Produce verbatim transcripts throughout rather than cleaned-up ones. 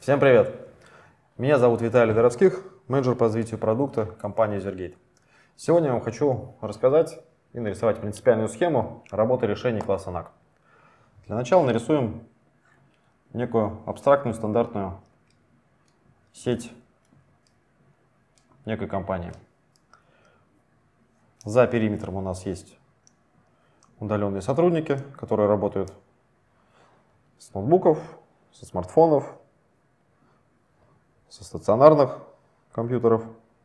Всем привет! Меня зовут Виталий Доровских, менеджер по развитию продукта компании Usergate. Сегодня я вам хочу рассказать и нарисовать принципиальную схему работы решений класса нак. Для начала нарисуем некую абстрактную стандартную сеть некой компании. За периметром у нас есть удаленные сотрудники, которые работают с ноутбуков, со смартфонов, со стационарных компьютеров,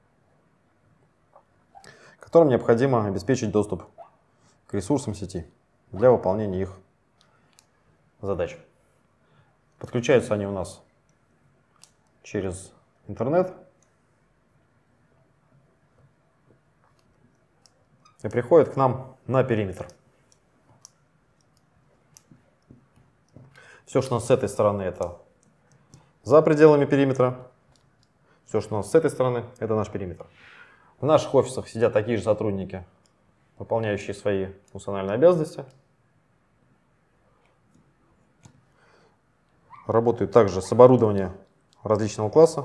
которым необходимо обеспечить доступ к ресурсам сети для выполнения их задач. Подключаются они у нас через интернет и приходят к нам на периметр. Все, что у нас с этой стороны, это за пределами периметра. Все, что у нас с этой стороны, это наш периметр. В наших офисах сидят такие же сотрудники, выполняющие свои функциональные обязанности. Работают также с оборудованием различного класса.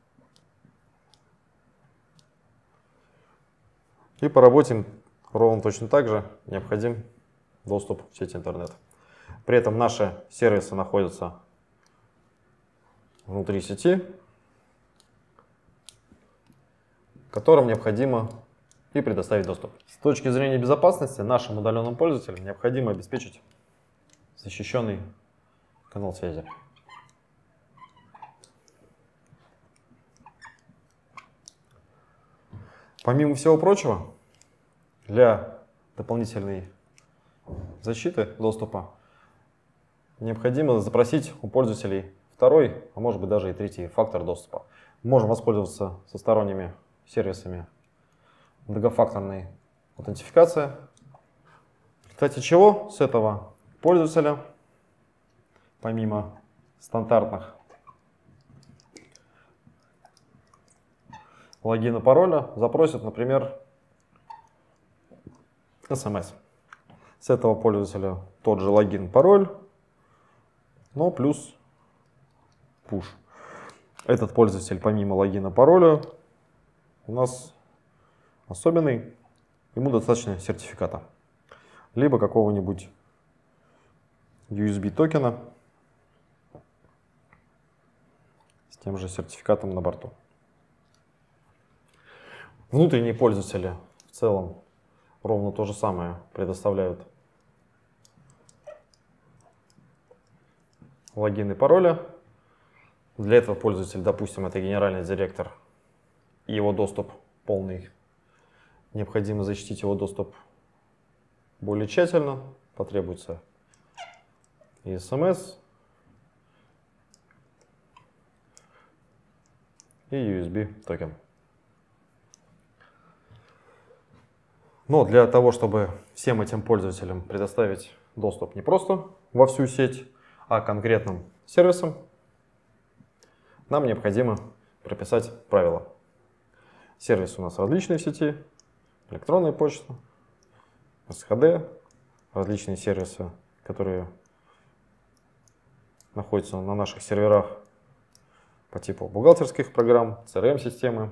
И по работе ровно точно так же необходим доступ в сеть интернет. При этом наши сервисы находятся внутри сети, которым необходимо и предоставить доступ. С точки зрения безопасности нашим удаленным пользователям необходимо обеспечить защищенный канал связи. Помимо всего прочего, для дополнительной защиты доступа необходимо запросить у пользователей второй, а может быть даже и третий фактор доступа. Можем воспользоваться со сторонними сервисами многофакторной аутентификации. В результате чего с этого пользователя, помимо стандартных логина, пароля, запросят, например, эс эм эс. С этого пользователя тот же логин, пароль, но плюс push. Этот пользователь помимо логина, пароля у нас особенный, ему достаточно сертификата, либо какого-нибудь ю эс би токена с тем же сертификатом на борту. Внутренние пользователи в целом ровно то же самое предоставляют логины и пароли. Для этого пользователь, допустим, это генеральный директор, и его доступ полный. Необходимо защитить его доступ более тщательно. Потребуется и эс эм эс, и ю эс би токен. Но для того, чтобы всем этим пользователям предоставить доступ не просто во всю сеть, а конкретным сервисам, нам необходимо прописать правила. Сервисы у нас различные в сети: электронная почта, эс ха дэ, различные сервисы, которые находятся на наших серверах по типу бухгалтерских программ, си эр эм-системы,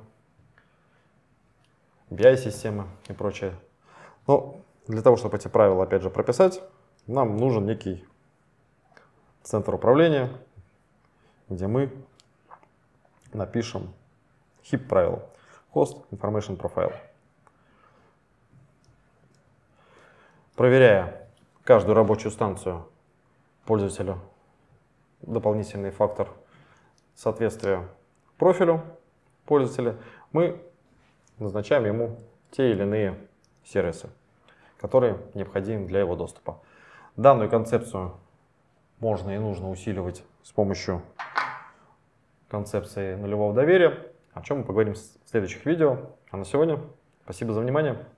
би ай-системы и прочее. Но для того, чтобы эти правила опять же прописать, нам нужен некий центр управления, где мы напишем хип правила, Host Information Profile. Проверяя каждую рабочую станцию пользователя, дополнительный фактор соответствия профилю пользователя, мы назначаем ему те или иные сервисы, которые необходимы для его доступа. Данную концепцию можно и нужно усиливать с помощью концепции нулевого доверия, о чем мы поговорим в следующих видео. А на сегодня спасибо за внимание.